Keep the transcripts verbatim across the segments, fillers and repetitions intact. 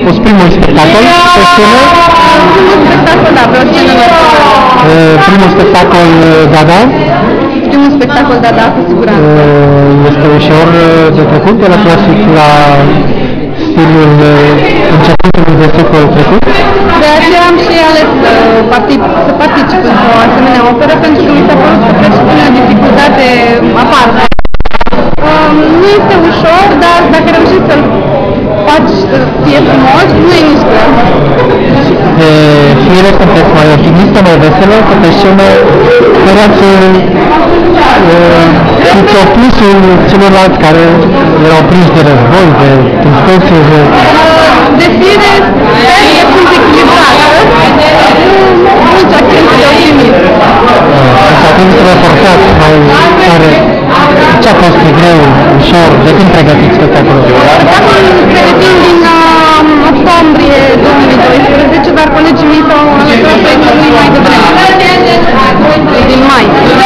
fost primul spectacol pe scenă. Primul spectacol, da, pe o scenă Uh, primul spectacol Dada. Primul spectacol, da, da, cu siguranță. Uh, este ușor de trecut de la clasic la stilul începutului de secol trecut. De aceea am și ales să, partic să particip într-o asemenea operă, pentru că mi s-a părut că presupune o dificultate aparte. Um, nu este ușor, dar dacă reușești să-l faci să fie frumos, nu e nici greu. De fire sunteți mai optimistă, mai veselă, că pe scenă sperați fiți opusul celorlalți care erau prinși de război, de tristețe, de... De fire, eu sunt echilibrată, cu mulți accente de optimism. Deci atunci să vă forțați mai tare. Ce a fost greu, ușor, de când pregătiți spectacolul? Spectacolul pregătim din uh, octombrie două mii doisprezece, dar colegii mei s-au alăturat proiectului mai devreme, din mai.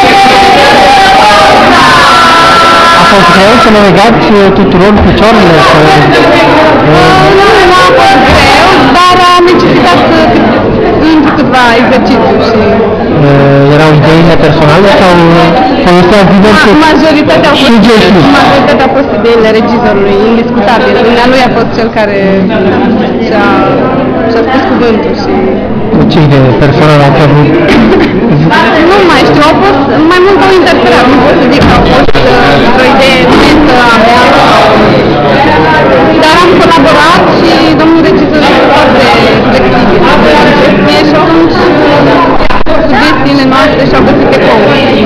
A fost greu să ne legați tuturor picioarele? Să... Uh, nu, nu a fost greu, dar a necesitat încă câteva exerciții și... Uh, erau ideile personale sau foloseați diverse majoritatea au fost, majoritatea a fost ideile regizorului, indiscutabil. Dumnealui a fost cel care și-a și-a spus cuvântul și... Ce idee personală ați avut? Nu mai știu, au fost mai mult au interferat, nu pot să zic că au fost uh, o idee netă a mea. Dar am colaborat și domnul regizor este foarte flexibil. Și atunci sugestiile noastre și-au găsit ecou.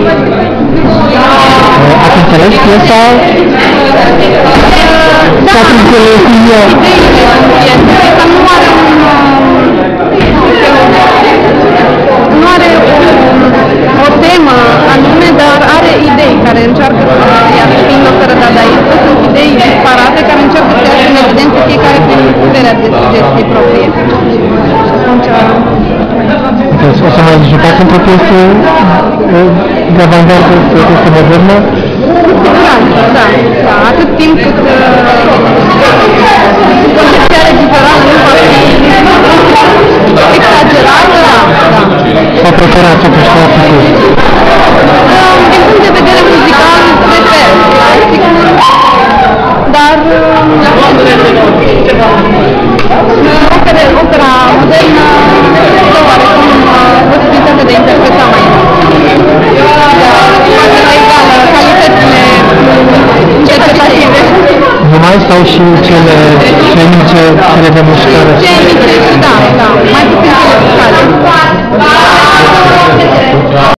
Ați înțeles piesa? Da, ați înțeles ea? ideile sunt piese. Piesa nu are un... nu are o, o temă anume, dar are idei care încearcă să iasă, fiind o fără dadaistă, sunt idei disparate care încearcă să iasă în evidență fiecare prin puterea de sugestie proprie. Și atunci... Deci, o să mai jucați într-o piesă de avantgardă, o piesă modernă? Cu siguranță, da, da, atât timp cât concepția regizorală nu va fi exagerată, da, da. Sau preferați totuși clasicul? Din punct de vedere muzical, prefer clasicul, dar opera, opera modernă este oarecum posibilitatea de a interpreta mai poate la egală calitățile interpretative. Numai sau și cele scenice, cele de mușcare? Scenice și da, da.